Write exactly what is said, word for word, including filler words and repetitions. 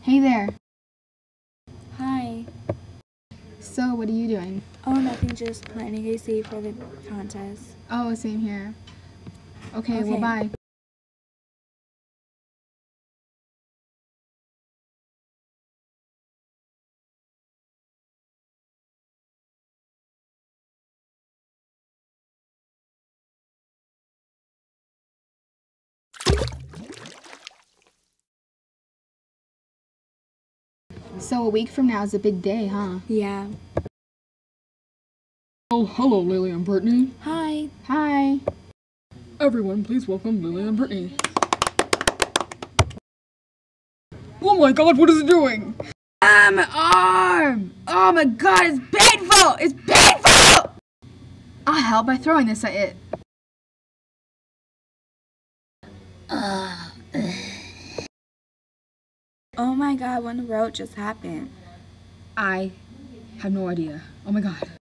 Hey there. Hi. So, what are you doing? Oh, nothing, just planning a seat for the contest. Oh, same here. Okay, Okay. well, bye. So a week from now is a big day, huh? Yeah. Oh, hello, Lily and Brittany. Hi. Hi. Everyone, please welcome Lily and Brittany. Oh my god, what is it doing? Ah, my arm! Oh my god, it's painful! It's painful! I'll help by throwing this at it. Oh my god, what in the world just happened? I have no idea. Oh my god.